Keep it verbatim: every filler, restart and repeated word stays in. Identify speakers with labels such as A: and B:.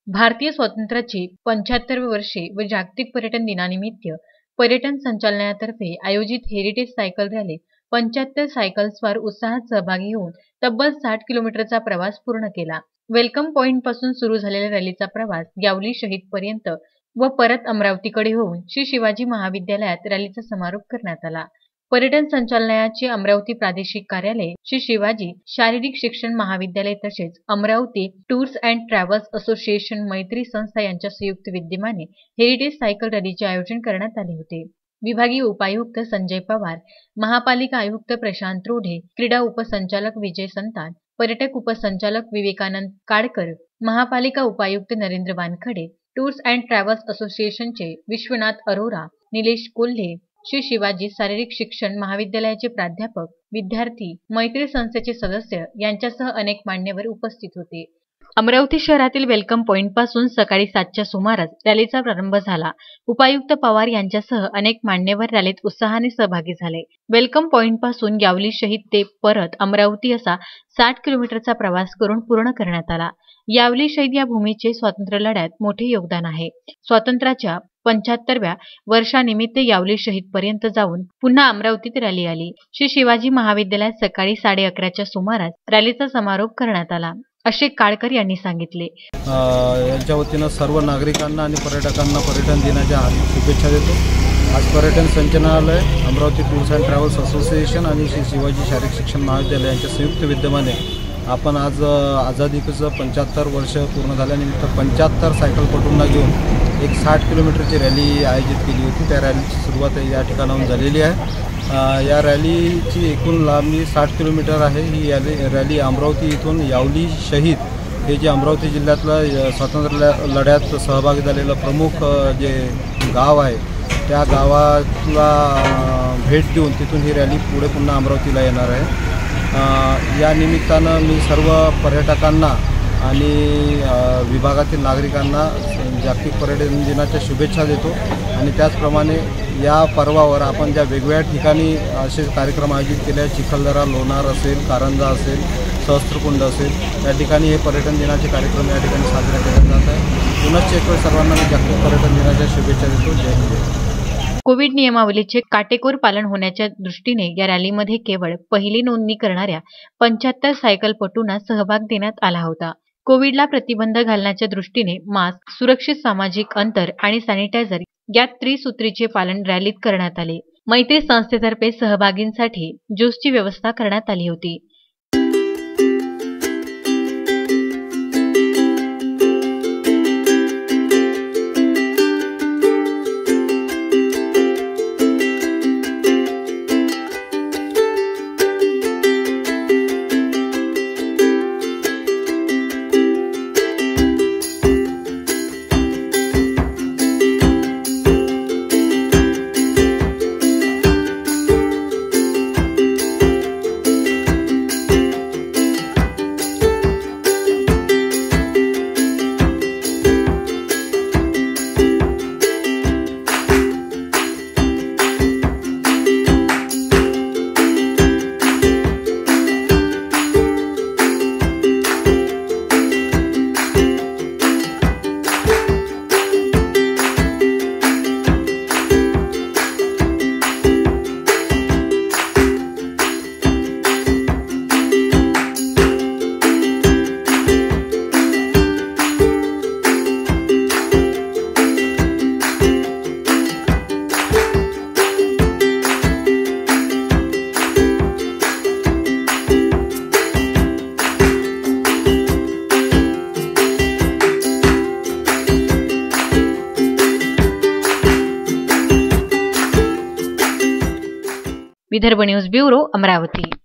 A: भारतीय स्वातंत्र्याची पंच्याहत्तरावी वर्षे व जागतिक पर्यटन दिनानिमित्त पर्यटन संचालनालयातर्फे आयोजित हेरिटेज सायकल रॅलीत पंच्याहत्तर सायकलस्वार उत्साहात सहभागी होऊन तब्बल साठ किलोमीटरचा प्रवास पूर्ण केला। वेलकम पॉइंट पासून सुरू झालेल्या रॅलीचा प्रवास यावली शहीद पर्यंत व परत अमरावतीकडे होऊन श्री शिवाजी महाविद्यालयात रॅलीचा समारोप करण्यात आला। पर्यटन संचालनालयाचे अमरावती प्रादेशिक कार्यालय, श्री शिवाजी शारीरिक शिक्षण महाविद्यालय तसेच Amravati tours and travels association मैत्री संस्था यांच्या संयुक्त विद्यमाने हेरिटेज सायकल रॅलीचे आयोजन करण्यात आले होते। विभागीय उपायुक्त संजय पवार, महापालिका आयुक्त प्रशांत रोढे, क्रीडा उपसंचालक विजय संतान, पर्यटक उपसंचालक विवेकानंद काडकर, महापालिका उपायुक्त Narendra Wankhede, tours and travels असोसिएशनचे विश्वनाथ अरोरा, निलेश कोल्हे, श्री शिवाजी शारीरिक शिक्षण महाविद्यालयाचे प्राध्यापक, विद्यार्थी, मैत्री संस्थेचे सदस्य यांच्यासह अनेक मान्यवर उपस्थित होते। अमरावती शहरातील वेलकम पॉइंट पासून सकाळी सातच्या सुमारास रॅलीचा प्रारंभ झाला। उपायुक्त पवार यांच्यासह अनेक मान्यवर रॅलीत उत्साहाने सहभागी झाले। वेलकम पॉइंट पासून यावली शहीद ते परत अमरावती असा साठ किलोमीटरचा प्रवास करून पूर्ण करण्यात आला। यावली शहीद या भूमीचे स्वातंत्र्य लढ्यात मोठे योगदान आहे। स्वातंत्र्याच्या पंच्याहत्तराव्या वर्षानिमित्त यावली शहीद पर्यंत जाऊन पुन्हा अमरावतीत रॅली आली। श्री शिवाजी महाविद्यालयात सकाळी साडे अकराच्या सुमारास रॅलीचा समारोप करण्यात आला, असे काडकर यांनी सांगितले।
B: यांच्या वतीने सर्व नागरिकांना आणि पर्यटकांना पर्यटन दिनाच्या हार्दिक शुभेच्छा देतो। आज पर्यटन संचालनालय, Amravati tours and travels association आणि श्री शिवाजी शारीरिक शिक्षण महाविद्यालय यांच्या संयुक्त विद्यमाने आपण आज आझादीचं पंच्याहत्तर वर्ष पूर्ण झाल्यानिमित्त पंच्याहत्तर सायकलपटूंना घेऊन एक साठ किलोमीटरची रॅली आयोजित केली होती। त्या रॅलीची सुरुवात या ठिकाणाहून झालेली आहे। या रॅलीची एकूण लांबी साठ किलोमीटर आहे। ही रॅली अमरावती इथून यावली शहीद हे जे अमरावती जिल्ह्यातलं स्वातंत्र्य लढ्यात सहभागी झालेलं प्रमुख जे गाव आहे त्या गावाला भेट देऊन तिथून ही रॅली पुढे पुन्हा अमरावतीला येणार आहे। या निमित्तानं मी सर्व पर्यटकांना आणि विभागातील नागरिकांना जागतिक पर्यटन दिनाच्या शुभेच्छा देतो। आणि त्याचप्रमाणे या पर्वावर आपण ज्या वेगवेगळ्या ठिकाणी असे कार्यक्रम आयोजित केले आहेत, चिखलदरा, लोणार असेल, कारंजा असेल, सहस्त्रकुंड असेल, या ठिकाणी हे पर्यटन दिनाचे कार्यक्रम या ठिकाणी साजरे केले जात आहे। पुनश्च एक वेळ सर्वांना मी जागतिक पर्यटन दिनाच्या शुभेच्छा देतो। जय हिंद।
A: कोविड नियमावलीचे काटेकोर पालन होण्याच्या दृष्टीने या रॅलीमध्ये केवळ पहिली नोंदणी करणाऱ्या पंच्याहत्तर सायकलपटूंना सहभाग देण्यात आला होता। कोविडला प्रतिबंध घालण्याच्या दृष्टीने मास्क, सुरक्षित सामाजिक अंतर आणि सॅनिटायझर या त्रिसूत्रीचे पालन रॅलीत करण्यात आले। मैत्री संस्थेतर्फे सहभागींसाठी ज्यूसची व्यवस्था करण्यात आली होती। Vidarbha news bureau, Amravati.